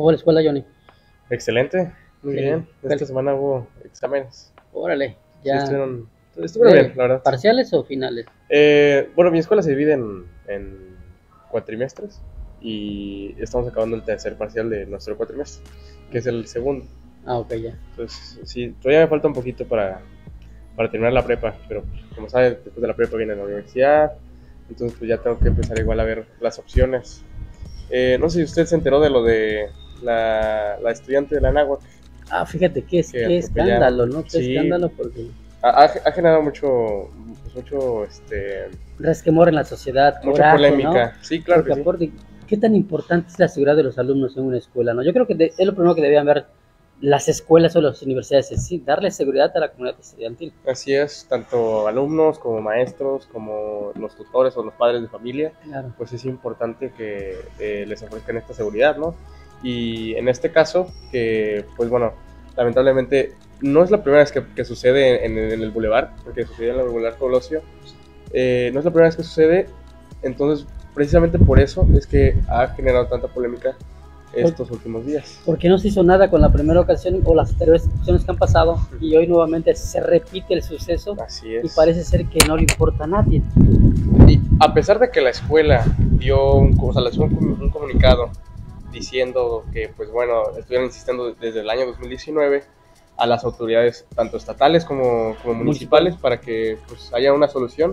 fue la escuela, Johnny? Excelente, muy Sí. bien. Esta semana hubo exámenes. Órale, Sí, ya. estuvieron bien, la verdad. ¿Parciales o finales? Bueno, mi escuela se divide en cuatrimestres y estamos acabando el tercer parcial de nuestro cuatrimestre, que es el segundo. Ah, ok, ya. Entonces, sí, todavía me falta un poquito para terminar la prepa, pero como sabes, después de la prepa viene la universidad, entonces pues ya tengo que empezar igual a ver las opciones. No sé si usted se enteró de lo de la estudiante de la Anáhuac. Ah, fíjate qué Que escándalo, atropellaron. ¿no? Qué Sí. escándalo, porque Ha generado mucho, resquemor en la sociedad, mucha coraje, polémica. ¿no? Sí, claro Porque que sí. aparte, ¿qué tan importante es la seguridad de los alumnos en una escuela, no? Yo creo que es lo primero que debían ver las escuelas o las universidades, es decir, darle seguridad a la comunidad estudiantil. Así es, tanto alumnos como maestros, como los tutores o los padres de familia, Claro. pues es importante que les ofrezcan esta seguridad, ¿no? Y en este caso, que pues bueno, lamentablemente no es la primera vez que sucede en el Boulevard, porque sucedió en el Boulevard Colosio, no es la primera vez que sucede, entonces precisamente por eso es que ha generado tanta polémica estos últimos días. Porque no se hizo nada con la primera ocasión o las anteriores ocasiones que han pasado y hoy nuevamente se repite el suceso. Así es. Y parece ser que no le importa a nadie. Y a pesar de que la escuela dio un comunicado diciendo que, pues bueno, estuvieron insistiendo desde el año 2019 a las autoridades, tanto estatales como municipales, para que pues haya una solución.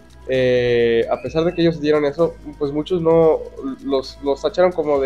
A pesar de que ellos dieron eso, pues muchos no los tacharon como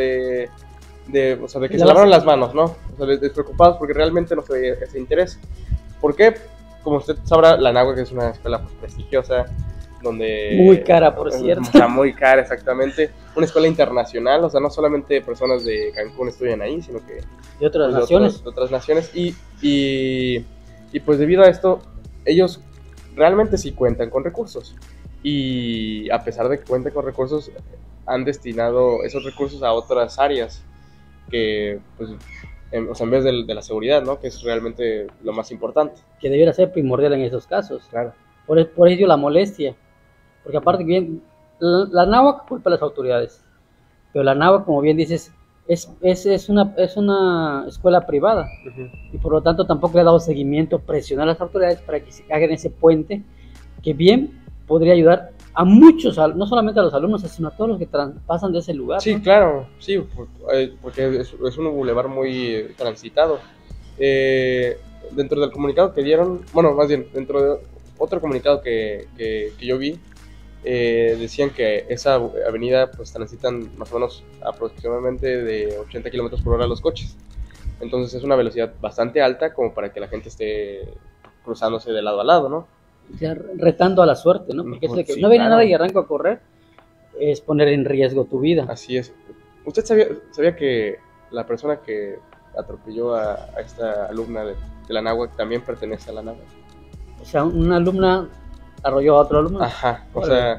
o sea, de que se lavaron las manos, ¿no? O sea, despreocupados porque realmente no se veía ese interés. ¿Por qué? Como usted sabrá, la Anáhuac es una escuela pues, prestigiosa, donde... Muy cara, por cierto. O sea, muy cara, exactamente. Una escuela internacional, o sea, no solamente personas de Cancún estudian ahí, sino que... De otras pues, naciones. De otras naciones. Y pues debido a esto, ellos realmente sí cuentan con recursos. Y a pesar de que cuentan con recursos, han destinado esos recursos a otras áreas que, pues, o sea, en vez de la seguridad, ¿no? Que es realmente lo más importante. Que debiera ser primordial en esos casos. Claro. Por ello la molestia. Porque aparte, bien, la Anáhuac culpa a las autoridades. Pero la Anáhuac, como bien dices, es una escuela privada. Uh-huh. Y por lo tanto tampoco le ha dado seguimiento, presionar a las autoridades para que se hagan ese puente que bien podría ayudar a muchos, no solamente a los alumnos, sino a todos los que pasan de ese lugar. Sí, ¿no? Claro, sí, porque es un bulevar muy transitado. Dentro del comunicado que dieron, bueno, más bien, dentro de otro comunicado que yo vi, decían que esa avenida pues transitan más o menos aproximadamente de 80 kilómetros por hora los coches. Entonces es una velocidad bastante alta como para que la gente esté cruzándose de lado a lado, ¿no? O sea, retando a la suerte, ¿no? Porque Sí, no viene claro. nada y arranco a correr, es poner en riesgo tu vida. Así es. ¿Usted sabía que la persona que atropelló a esta alumna de la Anáhuac también pertenece a la Anáhuac? O sea, una alumna arrolló a otro alumno. Ajá, o sea,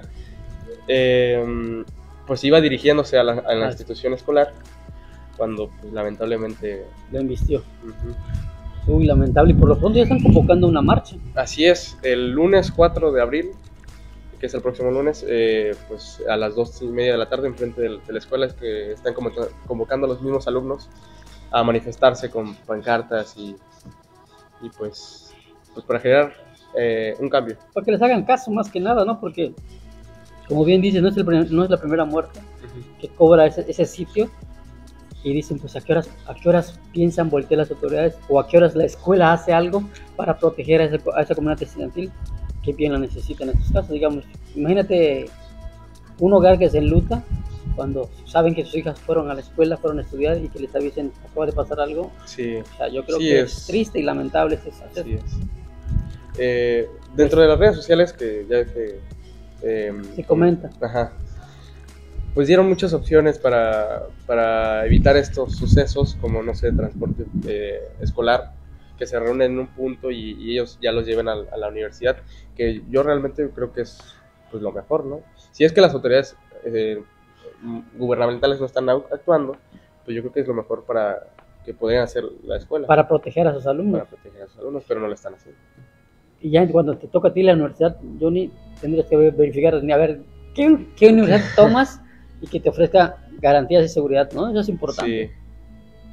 pues iba dirigiéndose a la institución escolar cuando pues, lamentablemente lo embistió. Uh-huh. Uy, lamentable. Y por lo pronto ya están convocando una marcha. Así es, el lunes 4 de abril, que es el próximo lunes, pues a las 2:30 de la tarde enfrente de la escuela es que están convocando a los mismos alumnos a manifestarse con pancartas y pues para generar un cambio. Para que les hagan caso más que nada, ¿no? Porque, como bien dices, no es la primera muerte que cobra ese sitio. Y dicen, pues, ¿a qué horas piensan voltear las autoridades? ¿O a qué horas la escuela hace algo para proteger a esa comunidad estudiantil que bien la necesita en estos casos? Digamos, imagínate un hogar que se enluta cuando saben que sus hijas fueron a la escuela, fueron a estudiar y que les avisen, acaba de pasar algo. Sí. O sea, yo creo que es triste y lamentable ese suceso. Así es. Dentro de las redes sociales, que ya que... se comenta. Ajá. Pues dieron muchas opciones para evitar estos sucesos, como, no sé, transporte escolar, que se reúnen en un punto y ellos ya los lleven a la universidad, que yo realmente creo que es pues lo mejor, ¿no? Si es que las autoridades gubernamentales no están actuando, pues yo creo que es lo mejor para que podrían hacer la escuela. Para proteger a sus alumnos. Para proteger a sus alumnos, pero no lo están haciendo. Y ya cuando te toca a ti la universidad, Johnny, tendrías que verificar, a ver, ¿qué universidad tomas? Y que te ofrezca garantías de seguridad, ¿no? Eso es importante. Sí.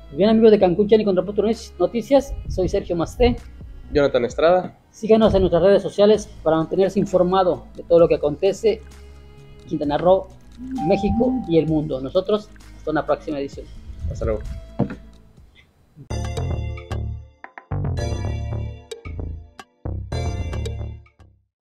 Bien, amigos de Cancún, Chan y Contrapunto Noticias, soy Sergio Masté. Jonathan Estrada. Síganos en nuestras redes sociales para mantenerse informado de todo lo que acontece en Quintana Roo, México y el mundo. Nosotros, hasta una próxima edición. Hasta luego.